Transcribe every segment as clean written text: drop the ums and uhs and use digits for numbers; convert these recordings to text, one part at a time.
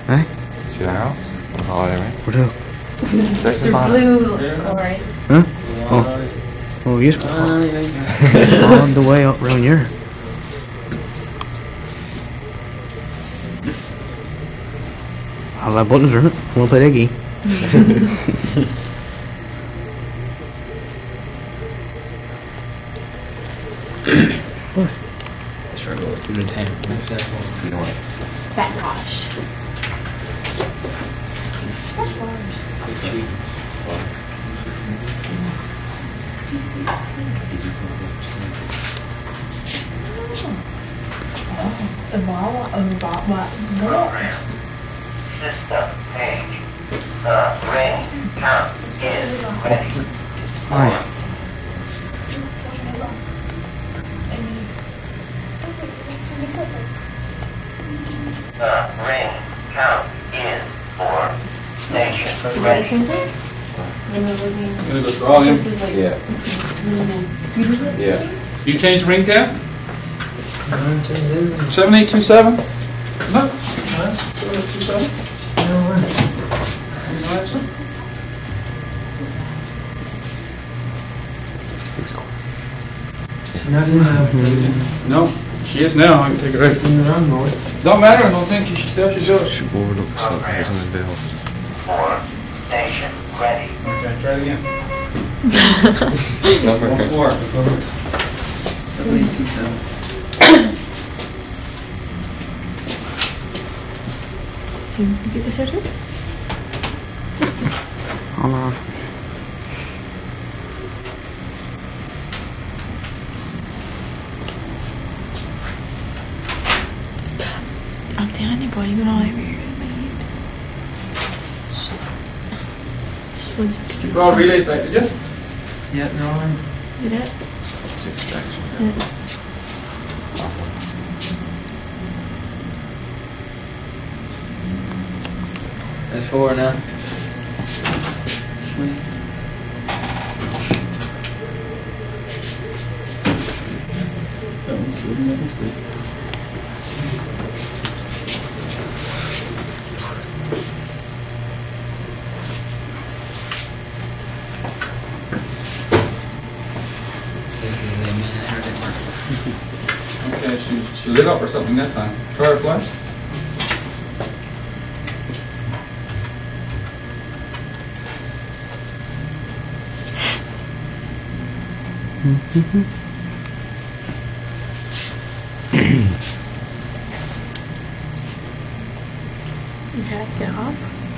Hả? See the house? That's all I mean. Hvor đâu? The blue Corey. Hả? Oh, yes. On the way up round here. I'll have buttons on it. Wanna play that game? Sure goes to the tank. You know what? Fat gosh. That's Program. System page. The ring count is ready. Aye. The ring count is for station ready. Gonna go to volume. Yeah. Yeah. You change the ring tab? 7827? No. 7827? Not in the No, she is now. I can take it right. in the run mode. Don't matter. I don't think she should. There she goes. Should overlook something that's in the bill. For station ready. Okay, try it again. Once more. 7827. Sí, ¿qué es eso? Hold on. I'm telling you, boy, you're all over here. You brought relays back, did you? Yeah, no, I'm You did? It's extraction. Yeah. There's 4 now. Okay, she lit up or something that time. Try her flash. Okay, get off.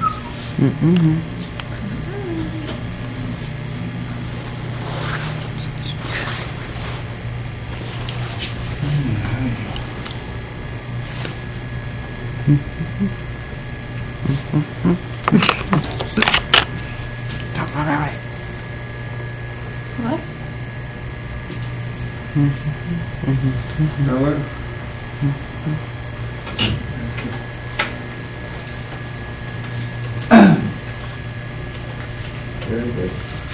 Alright. What? Nowhere. Very good.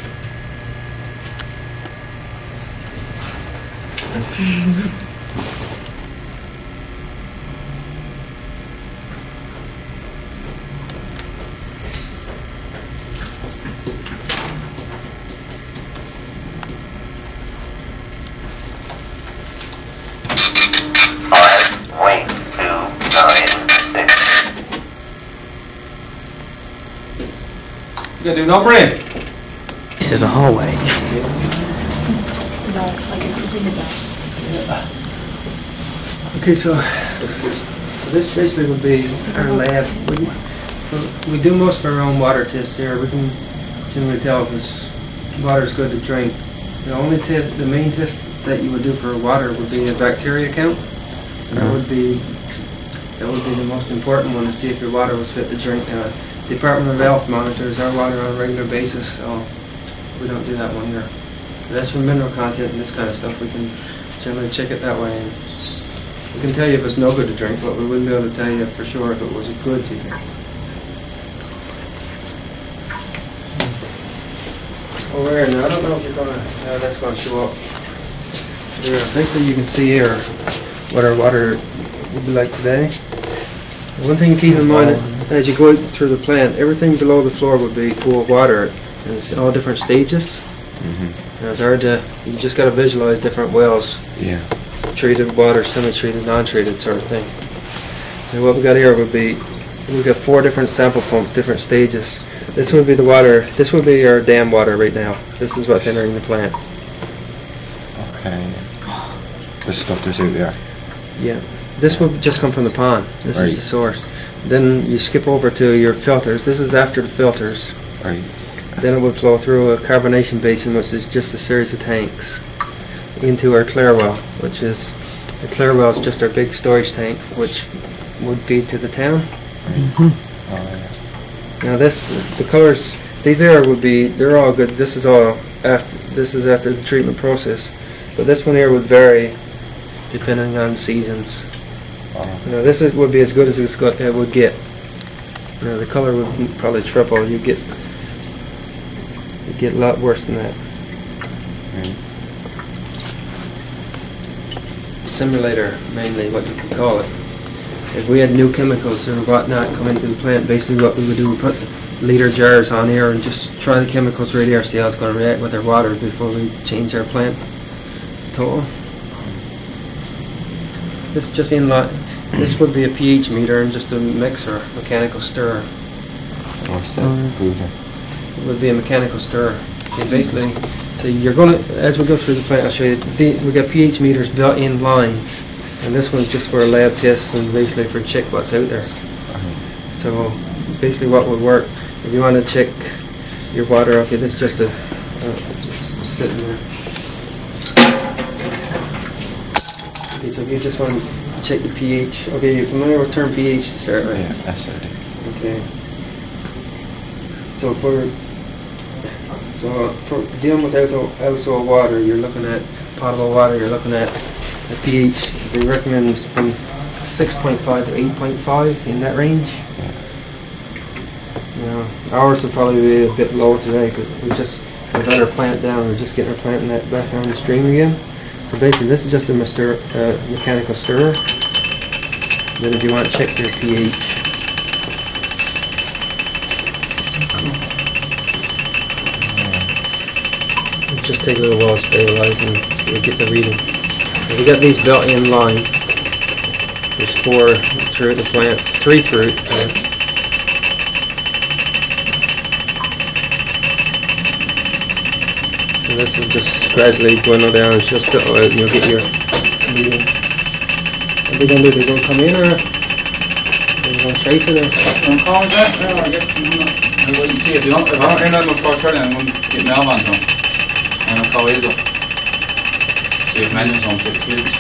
Wait, 2, 9, 6. You gotta do no break. This is a hallway. Okay, so this basically would be our lab. We do most of our own water tests here. We can generally tell if this water is good to drink. The only test, the main test that you would do for water would be a bacteria count. And that would be the most important one to see if your water was fit to drink. Department of Health monitors our water on a regular basis, so we don't do that one here. But as for mineral content and this kind of stuff, we can generally check it that way. And we can tell you if it's no good to drink, but we wouldn't be able to tell you for sure if it was good to drink. Over here now, I don't know if you're gonna, that's gonna show up. There, basically you can see here what our water would be like today. One thing to keep in mind, as you go through the plant, everything below the floor would be full of water, and it's all different stages. And it's hard to, you just got to visualize different wells, Yeah. treated water, semi-treated, non-treated sort of thing. And what we got here would be, we've got 4 different sample pumps, different stages. This would be the water, this would be our dam water right now. This is what's entering the plant. Okay. The stuff that's out there. Yeah. This would just come from the pond. This Right. is the source. Then you skip over to your filters. This is after the filters. Right. Then it would flow through a carbonation basin, which is just a series of tanks, into our clear well, which is, the clear well is just our big storage tank, which would feed to the town. Oh, yeah. Now this, the colors, these there would be, they're all good. This is all after, this is after the treatment process. But this one here would vary depending on seasons. Now this is, would be as good as it would get. Now the color would probably triple. You'd get a lot worse than that. Right. Simulator, mainly what you could call it. If we had new chemicals or whatnot come into the plant, basically what we would do, we put liter jars on here and just try the chemicals right here, see how it's going to react with our water before we change our plant total. This just this would be a pH meter and just a mixer, mechanical stirrer. What's that? It would be a mechanical stirrer. Okay, basically, so you're going to, as we go through the plant, I'll show you, we got pH meters built in line, and this one's just for lab tests and basically for check what's out there. So basically what would work, if you want to check your water, okay, this is just just sitting there. Okay, so if you just want to check the pH, okay, you're familiar with the term pH to start with? Yeah, that's it. Okay. So for dealing with outdoor water, you're looking at potable water. You're looking at a pH. They recommend from 6.5 to 8.5 in that range. Yeah. Ours would probably be a bit lower today because we just got our plant down. We're just getting our plant back down the stream again. So basically, this is just a mechanical stirrer. Then if you want to check your pH. Just take a little while to stabilize and we'll get the reading. We got these built in line. There's 4 through the plant, 3 through it. So this will just gradually dwindle down and just settle out and you'll get your reading. What are they going to do? They're going to come in or are they going straight to the... I'm calling back now, I guess. And what you see, if I don't end up with Port I'm going to get Mel on to him. And I'll call Hazel. See if Manuel's on 50 kids.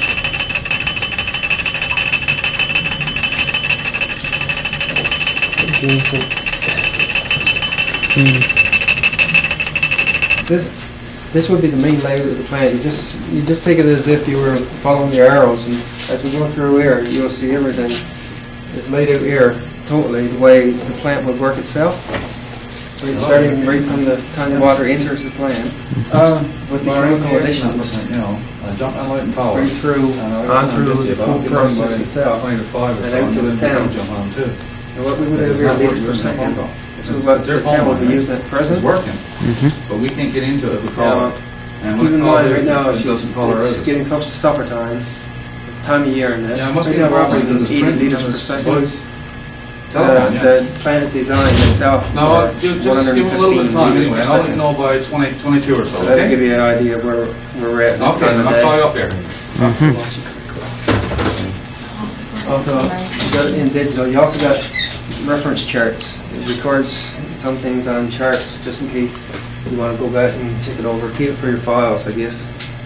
This would be the main layout of the plant. You just take it as if you were following your arrows, and as we go through here, you'll see everything is laid out here totally the way the plant would work itself. So you're starting right from the time the water enters the plant with the chemical additions right through on through the full process itself and out to the town. And what we would have here liters per second. This is what the town would be using at present. It's working, but we can't get into it. We call it. And Keep when in it calls mind it, right now it doesn't call it's it. getting close to supper time. It's the time of year and that. Yeah, it must right be now we're probably operating because it's 80 printing liters on per this second. voice. Telephone, yeah. The planet design itself. No, just give it a little bit of time anyway. I'll let you know by 22 or so. So that'll Okay? give you an idea of where we're at this Okay, time then of I'll call you day. up there. Also, you got it in digital. You also got reference charts. It records some things on charts just in case you want to go back and check it over. Keep it for your files, I guess.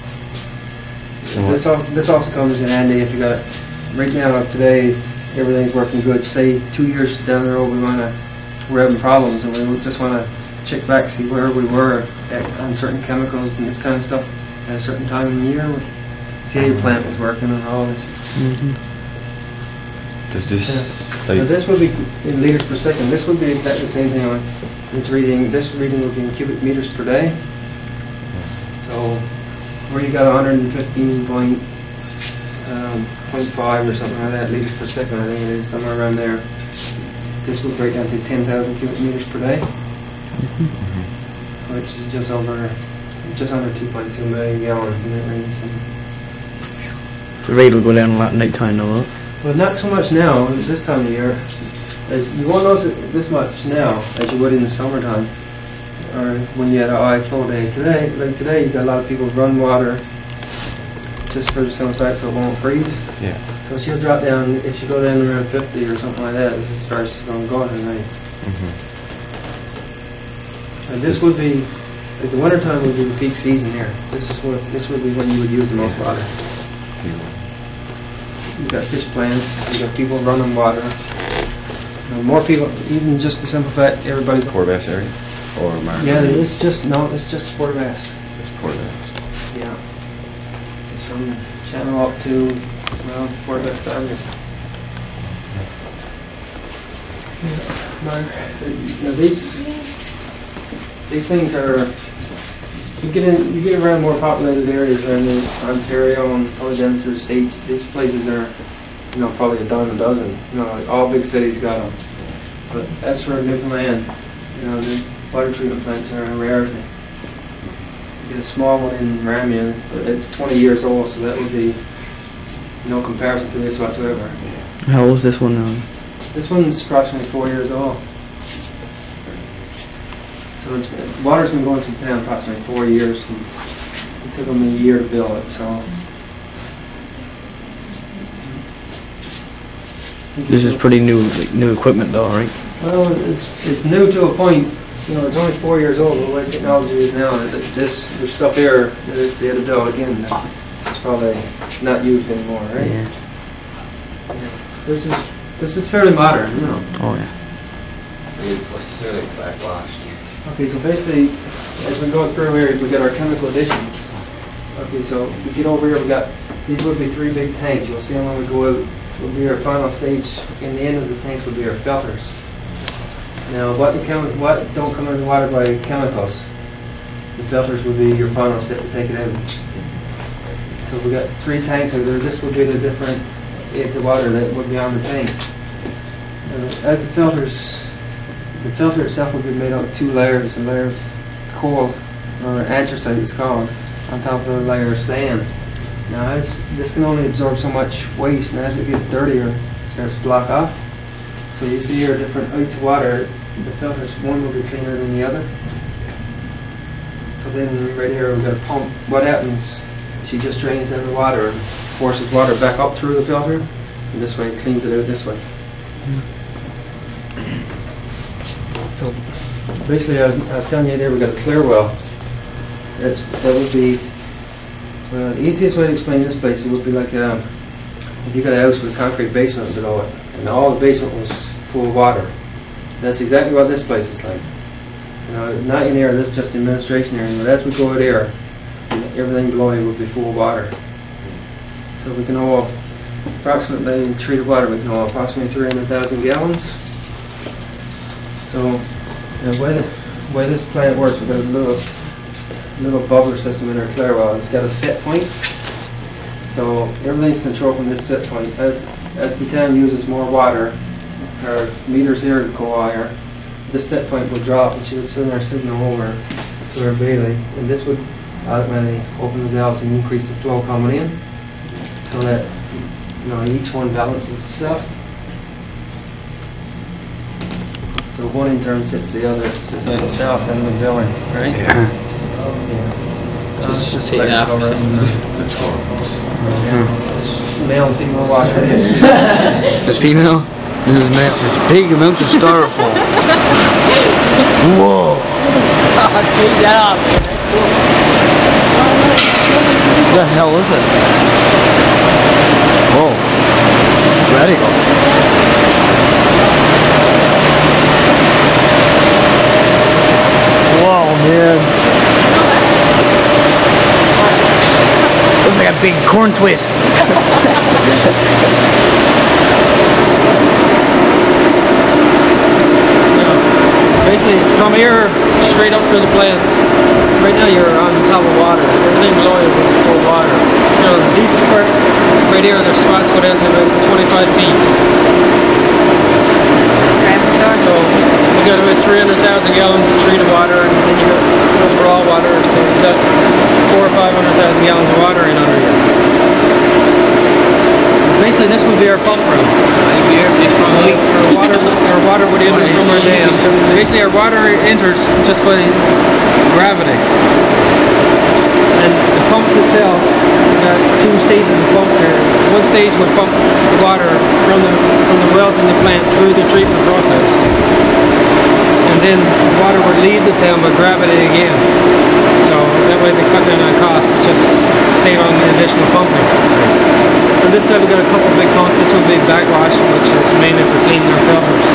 This also comes in handy if you got it. Right now, today, everything's working good. Say 2 years down the road, we're having problems, and we just want to check back, see where we were on certain chemicals and this kind of stuff at a certain time in the year. See how your plant was working and all this. Does this, Now this would be in liters per second. This would be exactly the same thing. This reading would be in cubic meters per day. So where you got 115.5 or something like that liters per second, I think it is somewhere around there. this would break down to 10,000 cubic meters per day, which is just under 2.2 million gallons, and it rains. The rate will go down a lot at night time though, will it? Well, not so much now, this time of year. As you won't notice it this much now as you would in the summertime, or when you had a high flow day. Today, you got a lot of people run water just for the simple fact so it won't freeze. Yeah. So she'll drop down, if you go down around 50 or something like that, it starts going to go at night. And this would be, like the winter time would be the peak season here. This would be when you would use the most water. You got fish plants, you got people running water. More people, even just the simple fact everybody's. Port Bass area? Or Margaret? Yeah, it's just Port Bass. Just Port Bass. Yeah. It's from Channel up to Port Bass boundary. Now these things are. You get around more populated areas around Ontario and probably down through the States. These places are, probably a dime a dozen. Like all big cities got them. But as for Newfoundland, the water treatment plants are a rarity. You get a small one in Ramian, but it's 20 years old, so that would be no comparison to this whatsoever. How old is this one now? This one's approximately 4 years old. So water's been going through town approximately 4 years, and it took them a year to build it. So This is pretty new equipment though, right? well, it's new to a point. It's only 4 years old. The way technology is now, there's stuff here that they had to build again. It's probably not used anymore, right? Yeah. This is fairly modern, Oh yeah. Okay, so basically, as we go through here, we got our chemical additions. Okay, so we get over here, these would be 3 big tanks. You'll see them when we go out. Would be our final stage. In the end of the tanks would be our filters. Now, what don't come in the water by chemicals, the filters would be your final step to take it out. So we got 3 tanks out there. This would be the different aids of water that would be on the tank. As the filter itself would be made up of 2 layers, a layer of coal, or anthracite it's called, on top of a layer of sand. Now this can only absorb so much waste, and as it gets dirtier, it starts to block off. So you see here different heights of water. The filters, one will be cleaner than the other. So then right here we've got a pump. What happens, she just drains in the water and forces water back up through the filter, and this way it cleans it out this way. So basically, I was telling you there we got a clear well. That would be, well, the easiest way to explain this place, it would be like if you got a house with a concrete basement below it, and all the basement was full of water. That's exactly what this place is like. Not in here, this is just the administration area, but as we go out here, everything below here would be full of water. So we can haul approximately, treated water, we can haul approximately 300,000 gallons. So the way this plant works, we've got a little bubbler system in our clear well. It's got a set point, so everything's controlled from this set point. As the town uses more water, our meters here go higher, this set point will drop, and she would send our signal over to our bailey, and this would automatically open the valves and increase the flow coming in, so that each one balances itself. So one in turn sits the other, sits on the south and the billing, right? Yeah. It's just See, like yeah, over. Male and female water. This female? This is male. This big amounts of styrofoam. Whoa! Take that off. What the hell is it? Whoa. Radical. Whoa, man. Looks like a big corn twist. Basically, from here straight up to the plant. Right now you're on top of water. Everything below you is full of water. The deepest part, right here, there's spots go down to about 25 feet. got about 300,000 gallons of treated water, and then you got raw water, so you've got 400,000 or 500,000 gallons of water in under you. Basically, this would be our pump room. Our water would enter from our dam. Basically, our water enters just by gravity. And the pumps itself, we've got two stages of pumps here. One stage would pump the water from the wells in the plant through the treatment process. And then the water would leave the town by gravity again. So that way they cut down on costs, just save on the additional pumping. On this side we've got a couple of big pumps. This would be backwash, which is mainly for cleaning our filters.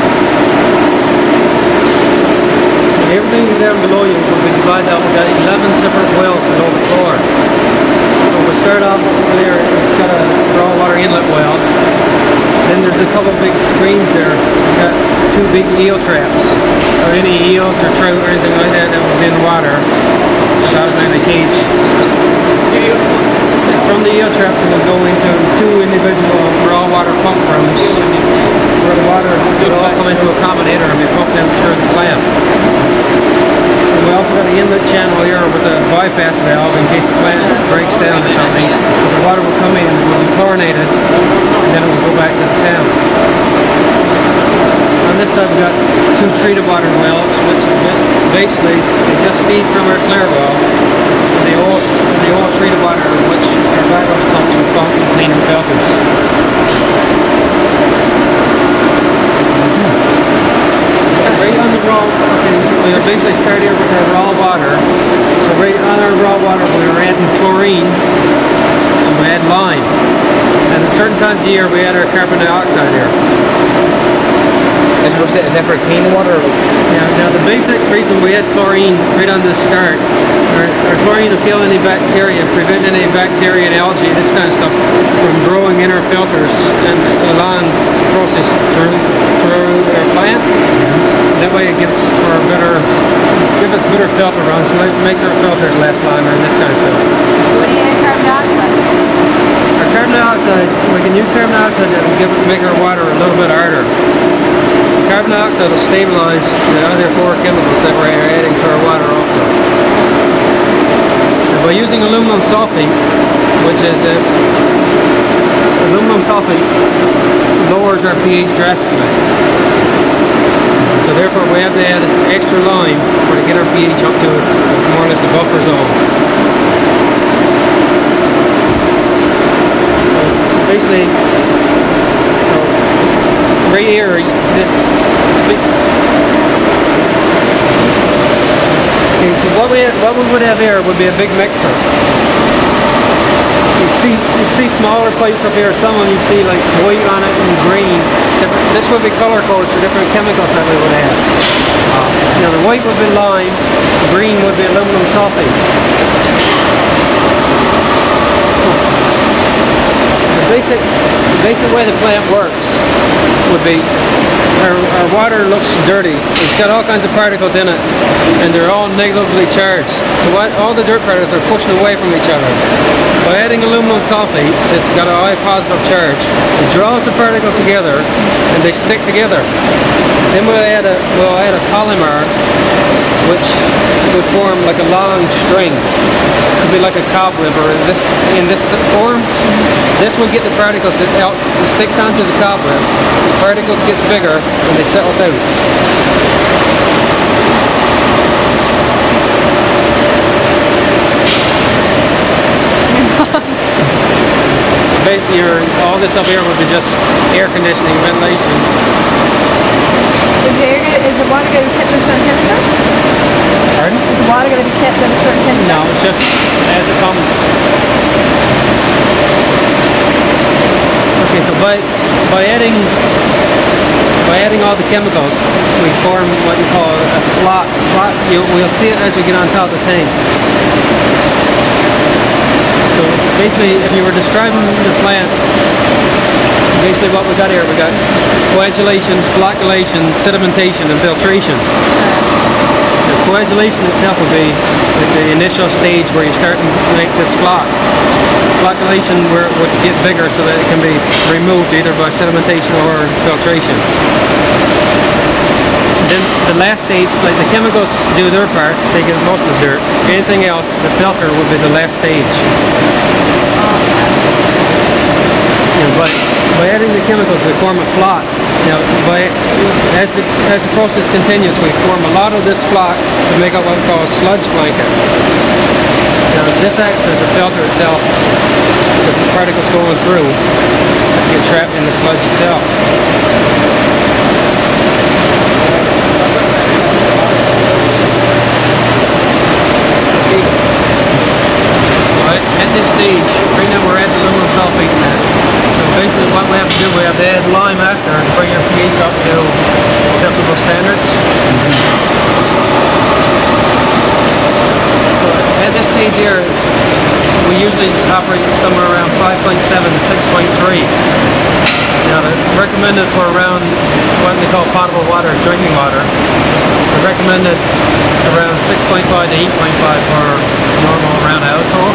And everything down below you will be divided out. We've got 11 separate wells below the floor. So we start off over there, it's got a raw water inlet well. Then there's a couple of big screens there. We've got two big eel traps. So any eels or trout or anything like that that would be in the water is automatically caged. From the eel traps we will go into two individual raw water pump rooms where the water would all come into a combinator and be pumped in through the plant. And we also got an inlet channel here with a bypass valve in case the plant breaks down or something. So the water will come in, it will be chlorinated, and then it will go back to the town. On this side we've got two treated water wells, which basically they just feed from our clear well. And the oil treated water, which our backwash pumps will pump and clean our filters. Right on the raw, we'll basically start here with our raw water. So right on our raw water we're adding chlorine and we add lime. And at certain times of the year we add our carbon dioxide here. Is that for clean water? Yeah, now the basic reason we add chlorine right on the start, our chlorine will kill any bacteria, prevent any bacteria and algae, this kind of stuff, from growing in our filters and along the process through our plant. That way it gets for a give us better filter runs, so it makes our filters last longer and this kind of stuff. What do you add carbon dioxide? Our carbon dioxide, we can use carbon dioxide that will make our water a little bit harder. Carbon dioxide will stabilize the other four chemicals that we're adding to our water also. And by using aluminum sulfate, which is aluminum sulfate lowers our pH drastically. So therefore we have to add extra lime to get our pH up to more or less a buffer zone. So basically, right here, okay, so what we would have here would be a big mixer. You see smaller pipes up here. Some of them you see like white on it and green. This would be color codes for different chemicals that we would have. Now the white would be lime, the green would be aluminum sulfate. The basic way the plant works would be our water looks dirty. It's got all kinds of particles in it, and they're all negatively charged. So all the dirt particles are pushing away from each other. By adding aluminum sulfate, it's got a high positive charge. It draws the particles together, and they stick together. Then we'll add a polymer, which would form like a long string. It could be like a cobweb, or in this form. This will get the particles that sticks onto the cobweb. The particles gets bigger and they settle out. Basically, all this up here would be just air conditioning, ventilation. Is the water going to be kept at a certain temperature? Pardon? Is the water going to be kept at a certain temperature? No, it's just as it comes. Okay, so by adding all the chemicals, we form what you call a flock. We'll see it as we get on top of the tanks. So basically, if you were describing the plant, basically what we got here, we got coagulation, flocculation, sedimentation, and filtration. The coagulation itself will be the initial stage where you start to make this flock. Flocculation would get bigger so that it can be removed either by sedimentation or filtration. Then last stage, like the chemicals do their part, taking most of the dirt. Anything else, the filter would be the last stage. But by adding the chemicals, we form a flock. Now, as the process continues, we form a lot of this flock to make up what we call a sludge blanket. Now, this acts as a filter itself, because the particles going through get trapped in the sludge itself. Right, at this stage, right now we're at the aluminum sulfate net. So basically what we have to do, we have to add lime after to bring our pH up to acceptable standards. So at this stage here, we usually operate somewhere around 5.7 to 6.3. Now, it's recommended for around what they call potable water, drinking water. It's recommended around 6.5 to 8.5 for normal around household.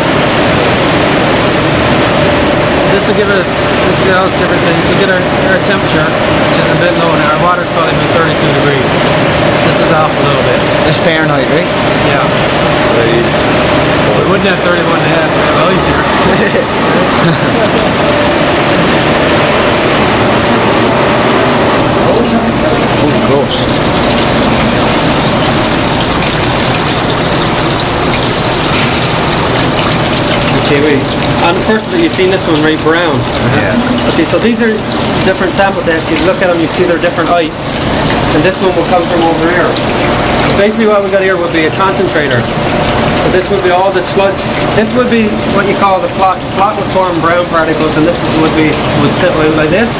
This will give us, it tells everything, to get our temperature, which is a bit low now. Our water's probably been 32 degrees. This is off a little bit. That's Fahrenheit, right? Yeah. We wouldn't have 31 and a half, we have ice here. Oh, gross. Okay, wait. On the first one, you've seen this one, right? Brown. Yeah. Okay, so these are different sample depths. You look at them, you see they're different heights. And this one will come from over here. Basically what we got here would be a concentrator. So this would be all the sludge. This would be what you call the flock. The flock would form brown particles, and this would sit like this.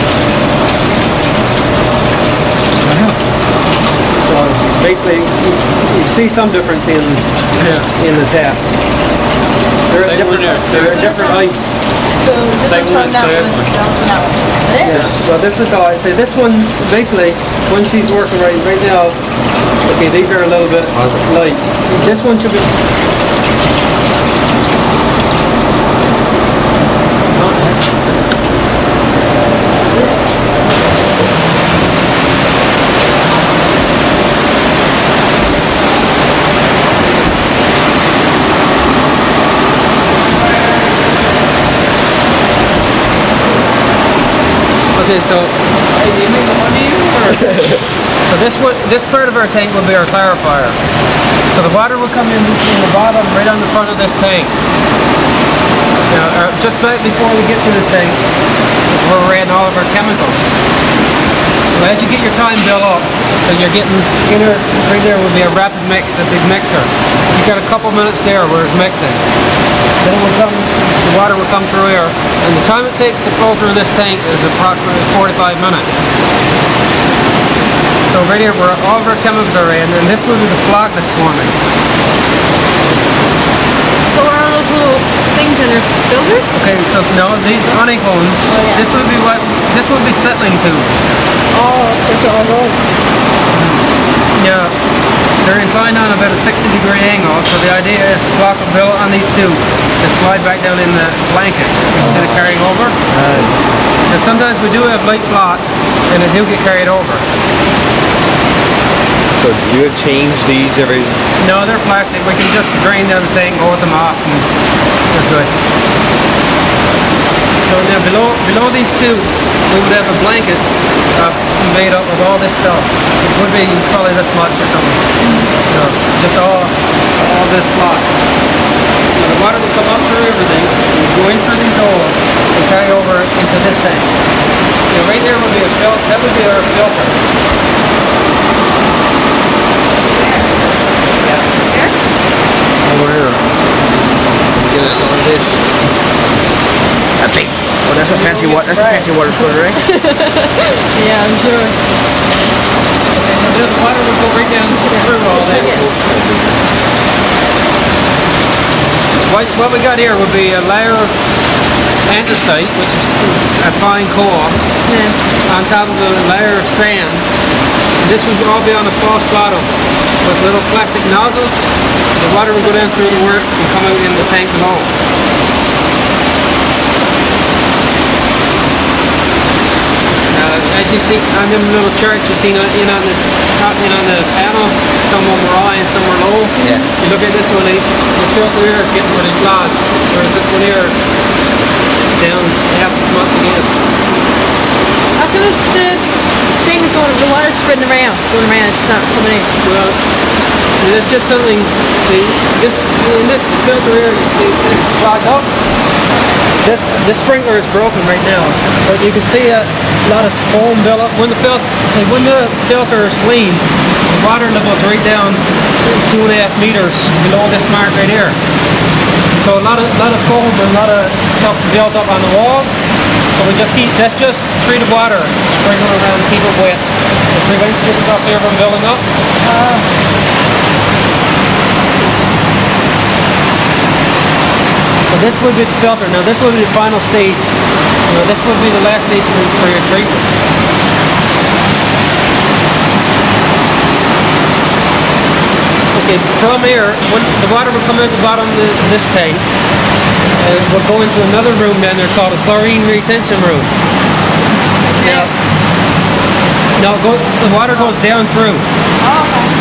So basically, you see some difference in the depths. There are different heights. So this is from that one down to that one. Yes. Well, this is how I'd say. This one, basically, when she's working right now, okay, these are a little bit light. This one should be... Okay, so this part of our tank will be our clarifier. So the water will come in between the bottom, right on the front of this tank. Now, just right before we get to the tank, is where we're adding all of our chemicals. So as you get your time built up, and you're getting right there will be a rapid mix, a big mixer. You've got a couple minutes there where it's mixing. Then the water will come through here, and the time it takes to flow through this tank is approximately 45 minutes. So right here where all of our chemicals are in, and this will be the flock that's forming. So what are those little things in their filters? Okay, so no, these honeycombs, this would be settling tubes. Oh, that's all those. Yeah, they're inclined on about a 60-degree angle, so the idea is the flock will build on these tubes and slide back down in the blanket instead of carrying over. Now sometimes we do have light flock, and they do get carried over. So do you change these every... No, they're plastic. We can just drain down the tank, hose them off, and they're good. So now below these tubes, we would have a blanket made up of all this stuff. It would be probably this much or something. So just all this flock. So the water will come up through everything, go in through these holes, and carry over into this tank. So right there would be a filter. That would be our filter. Over here. Get a load of this. That big. Oh, that's a fancy water. That's a fancy water filter, right? Yeah, I'm sure. And the water will go right down through all that. What we got here would be a layer of anthracite, which is a fine core, on top of a layer of sand. This would all be on a false bottom with little plastic nozzles. The water will go down through the works and come out in the tank below. As you see on them little charts you see on the in on the panel, some of them were high and some were low. Yeah. You look at this one, the filter here is getting really flat, whereas this one here is down half as much again. How come the thing is going, the water's spreading around, it's not coming in? Well, it's just something, in this filter here, you see it's clogged up. This sprinkler is broken right now, but you can see a lot of foam built up. When the filter is clean, the water level is right down 2.5 meters below this mark right here. So a lot of foam and a lot of stuff built up on the walls. So that's just treated water, sprinkling around to keep it wet. It prevents this stuff here from building up. So this would be the filter. Now this would be the final stage. This would be the last stage for your treatment. Okay, from here, when the water will come out the bottom of this tank, we'll go into another room down there called a chlorine retention room. Yeah. No, the water goes down through. Oh,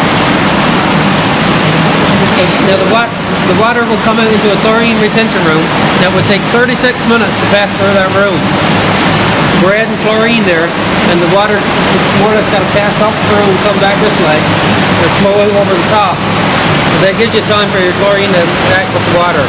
okay. Now the water will come out into a chlorine retention room. That would take 36 minutes to pass through that room. We're adding chlorine there, and the water more or less got to pass up through and come back this way, or flow out over the top. So that gives you time for your chlorine to act with the water.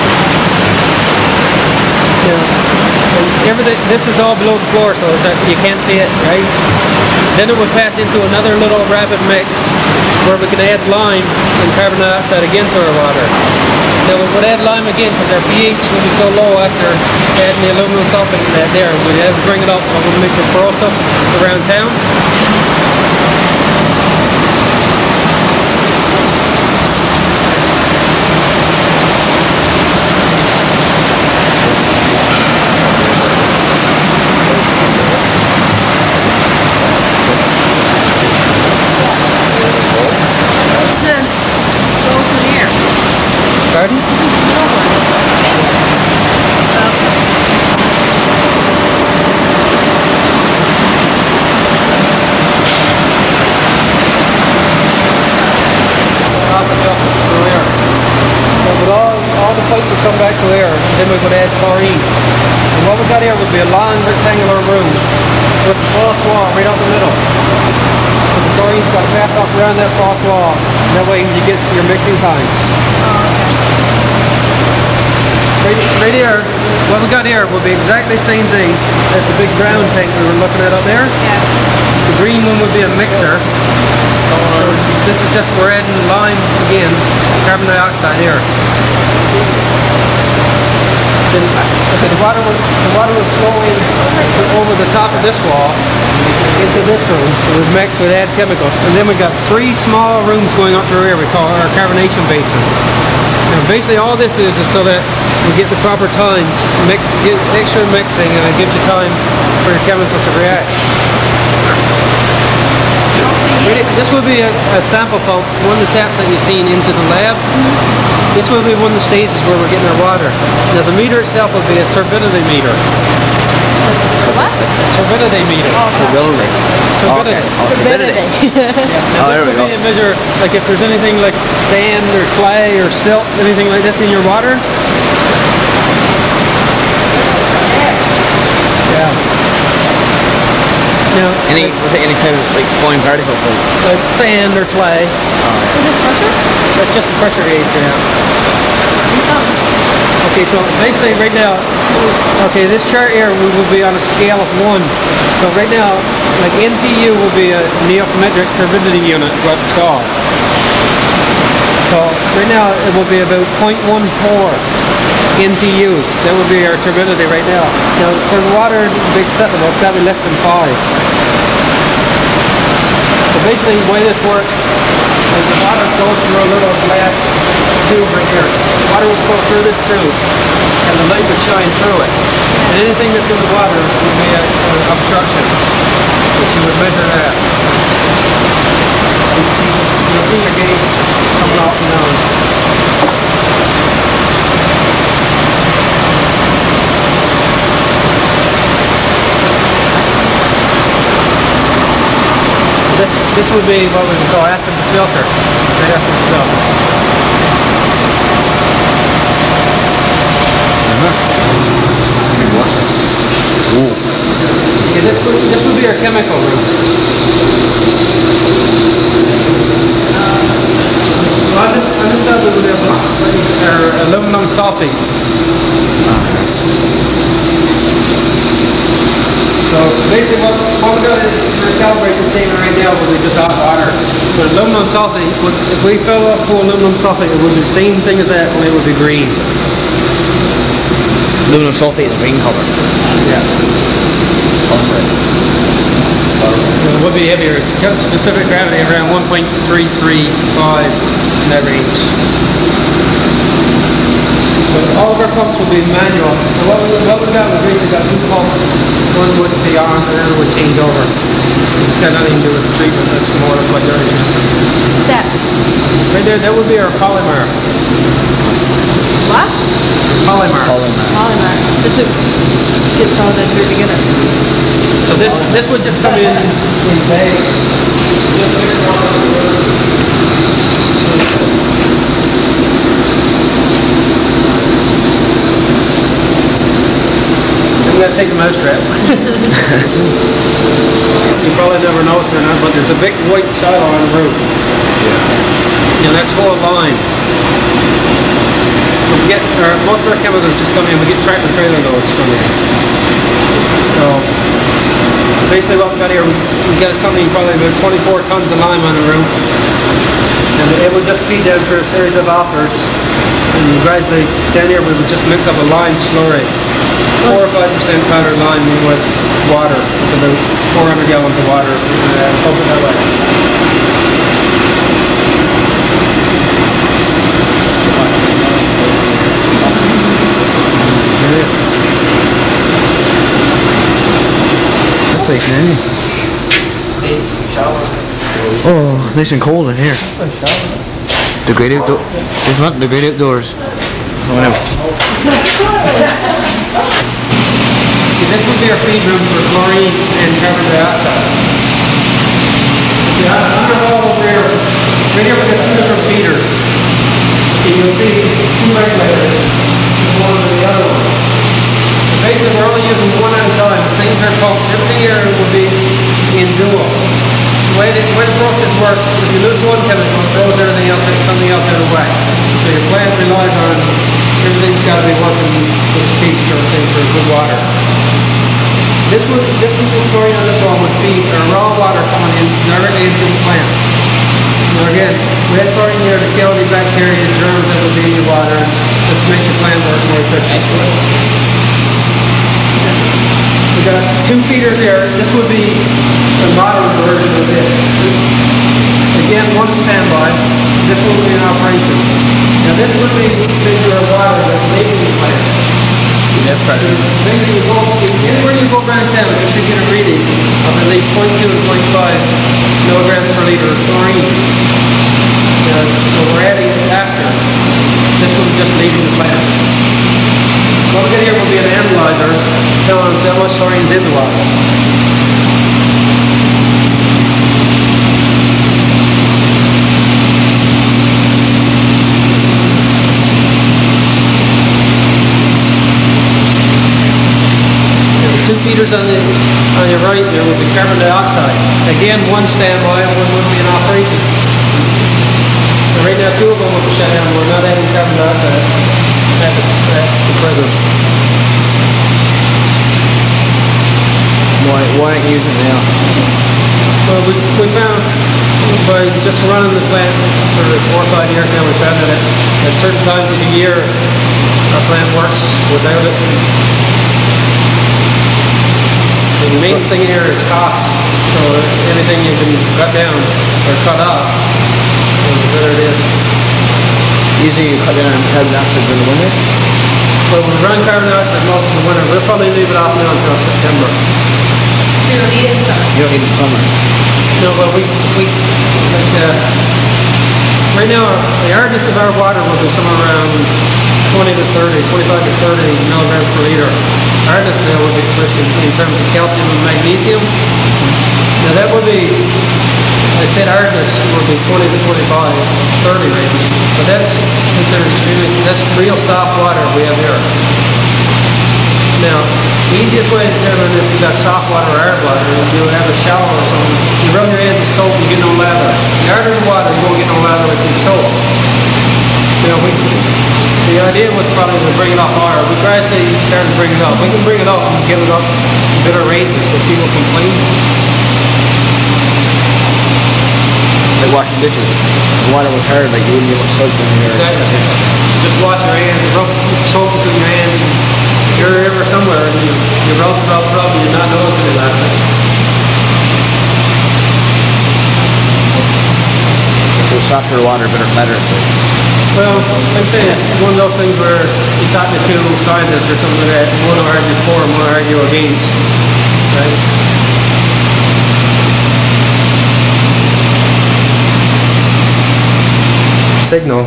This is all below the floor, so you can't see it, right? Then it would pass into another little rapid mix where we can add lime and carbon dioxide again to our water. Now we would add lime again because our pH would be so low after adding the aluminum sulfate to that there. We'd have to bring it up so it wouldn't mix it corrosive around town. Pardon? All the pipes would come back to air, then we would add chlorine. And what we got here would be a long rectangular room with a frost wall right out the middle. So the chlorine's got to pass up around that frost wall. That way you get your mixing times. Right here, what we got here will be exactly the same thing as the big brown tank we were looking at up there. Yeah. The green one would be a mixer. So this is just, we're adding lime again, carbon dioxide here. Okay, the water was flowing over the top of this wall into this room. It was mixed with add chemicals. And then we got 3 small rooms going up through here we call our carbonation basin. Now basically all this is so that we get the proper time, make sure mixing, and it gives you time for your chemicals to react. This would be a sample pump, one of the taps that you've seen into the lab. This will be one of the stages where we're getting our water. Now the meter itself will be a turbidity meter. What? Turbidity meter. Turbidity. Turbidity. Turbidity. Oh, there we go. To measure, like if there's anything like sand or clay or silt, anything like this in your water. Yeah. Now, Any kind of like fine particles like sand or clay. Is this pressure? That's just a pressure gauge, yeah. Okay, so basically right now, okay, this chart here we will be on a scale of 1. So right now, like NTU will be a neophometric turbidity unit, is what it's called. So right now it will be about 0.14 NTUs. That would be our turbidity right now. Now for the water, big settable, it's got to be less than 5. So basically the way this works is the water goes through a little glass tube right here. The water will go through this tube and the light would shine through it. And anything that's in the water would be an obstruction, which you would measure that. You'll see your gauge coming off and down. This would be what we would call after the filter. Right after the filter. Okay, this would be our chemical room. So on this side we would have our aluminum sulfate. So basically what we're going to calibrate the container right now will be just hot water. But aluminum sulfate, if we fill up full aluminum sulfate, it would be the same thing as that, only it would be green. Aluminum sulfate is green color. Yeah. Phosphorus. It would be heavier. It's got specific gravity around 1.335 in that range. So all of our pumps will be manual. So what we've got, we've basically got two pumps. One would be on and the other would change over. It's got nothing to do with the treatment. That's more or less like yours. What's that? Right there, that would be our polymer. What? Polymer. Polymer. This would get all that through together. So this would just come in bags. I'm going to take the mousetrap. You probably never noticed it or not, but there's a big white saddle on the roof. Yeah. And that's whole line. So we get most of our chemicals just come in. We get tractor trailer loads come in. So basically what we got here, we got something probably about 24 tons of lime on the roof. And it would just feed down through a series of offers. And gradually down here we would just mix up a lime slurry. 4 or 5% powdered lime with water. With about 400 gallons of water. Pump it that way. This place, isn't it? Oh, nice and cold in here. The great outdoors. It's not the great outdoors. Whatever. This would be our feed room for chlorine and carbon dioxide. Yeah, underwall over here. Right here we got 2 different feeders. And you'll see 2 regulators, one and the other one. So basically we're only using one at a time, same pair of pumps. Everything here will be in dual. The way the process works, if you lose one chemical, it throws everything else, something else out of whack. So your plant relies on everything's got to be working with speed, sort of thing, for good water. This chlorine on this one would feed our raw water coming in directly into the plant. So again, we had chlorine here to kill the bacteria and germs that would be in the water. This makes your plant work more efficiently. We've got 2 feeders here. This would be a modern version of this. Again, one standby. This one would be in operation. Now this would be our water that's leaving the plant. That's right. Basically, anywhere you go branch down, you should get a reading of at least 0.2 and 0.5 milligrams per liter of chlorine. So we're adding after. This one just leaving the plant. What we get here will be an analyzer telling us how much chlorine is in the water. Two feeders on your right there will be carbon dioxide. Again, one standby, one would be in operation. So right now 2 of them will be shut down. We're not adding carbon dioxide at the present. Why aren't you using it now? Well, we found by just running the plant for 4 or 5 years now, we found that at certain times of the year our plant works without it. The main thing here is cost. So anything you can cut down or cut off, the better it is. Usually you cut down on carbon dioxide in the winter? Well, we run carbon dioxide most of the winter. We'll probably leave it off now until September. So you don't need it in summer? You don't need it in summer. No, but right now the hardness of our water will be somewhere around 25 to 30 milligrams per liter. Hardness now would be switched in terms of calcium and magnesium. Now that would be, I said hardness would be 20 to 25, 30 range, but that's considered extremely, that's real soft water we have here. Now, the easiest way to determine if you got soft water or hard water is you have a shower or something, you rub your hands with soap, you get no lather. The harder the water, you won't get no lather with your soap. You know, the idea was probably to bring it up higher. We gradually started to bring it up. We can bring it up and get it up in better ranges, but people complain. Like washing dishes. The water was hard, like you wouldn't get much soap in there. Exactly. Just wash your hands, rub soap between your hands. You're ever somewhere and you rub, and you're not noticing it out of it. So softer water, better lather. So. Well, I'd say it's one of those things where you talk to two scientists or something like that, one will argue for and one will argue against, right? Signal.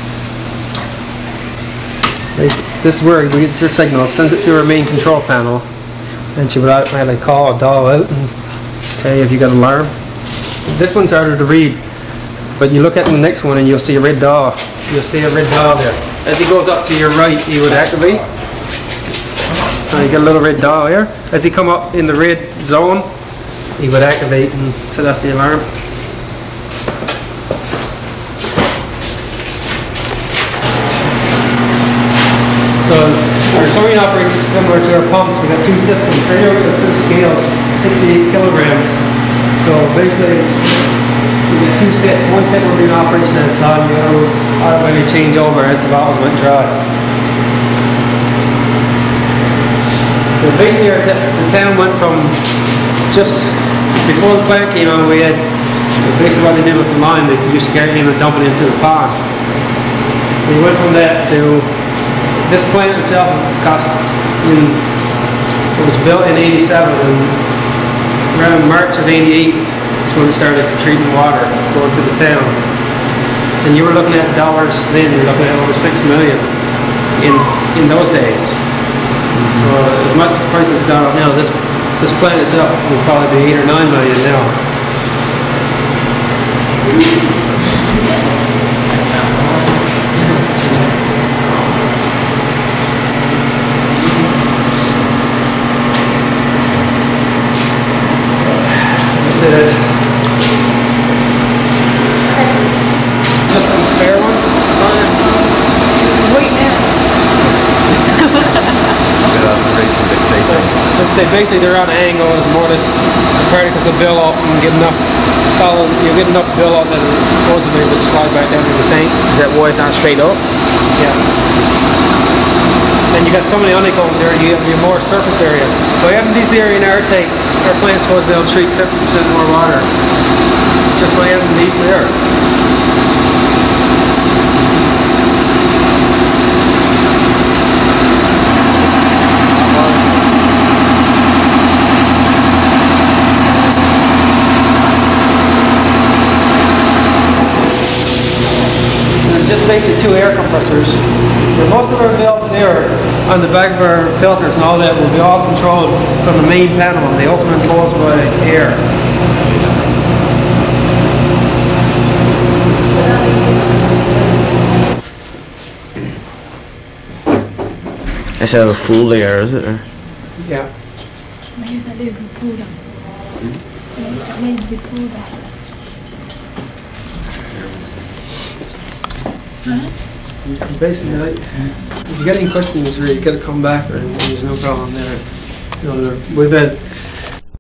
This is where we get your signal, sends it to our main control panel, and she would automatically call a dial out and tell you if you got an alarm. This one's harder to read, but you look at the next one and you'll see a red dial. You'll see a red dial there. As he goes up to your right, he would activate. And you get a little red dial here. As he come up in the red zone, he would activate and set off the alarm. So our soaring operates similar to our pumps. We have two systems. Here we have scales, 68 kilograms. So basically, we get two sets. One set will be in operation at a time. The other will automatically change over as the valves went dry. So basically, the town went from just before the plant came on. We had basically what they did with the line. They used to carry in and dump it into the pond. So we went from that to. This plant itself it was built in 87 and around March of 88 is when we started treating water going to the town. And you were looking at dollars then, you were looking at over 6 million in those days. So as much as the price has gone up now, this plant itself will probably be 8 or 9 million now. This. Just some spare ones? Wait now. I'd say basically they're on an angle as more this particles will build up and get enough solid, you'll get enough build up that supposedly it would slide back down to the tank. Is that why it's not straight up? Yeah. And you got so many honeycombs there, you have more surface area. By having this area in our tank, our plant's supposed to be able to treat 50% more water. Just by having these there. Just basically two air compressors. And most of our valves there on the back of our filters and all that will be all controlled from the main panel, and they open and close by air. That's a full layer, is it? Or? Yeah. Basically, if you get any questions, you got to come back, and there's no problem there. You know, we've had